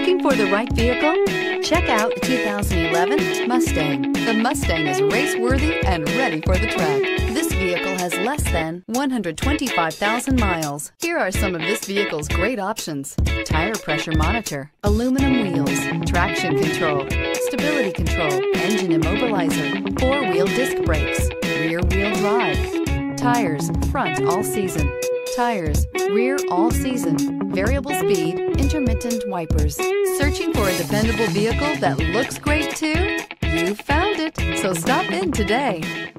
Looking for the right vehicle? Check out the 2011 Mustang. The Mustang is race-worthy and ready for the track. This vehicle has less than 125,000 miles. Here are some of this vehicle's great options: tire pressure monitor, aluminum wheels, traction control, stability control, engine immobilizer, four-wheel disc brakes, rear-wheel drive, tires front all season, tires rear all season, variable speed, intermittent wipers. Searching for a dependable vehicle that looks great too? You found it, so stop in today.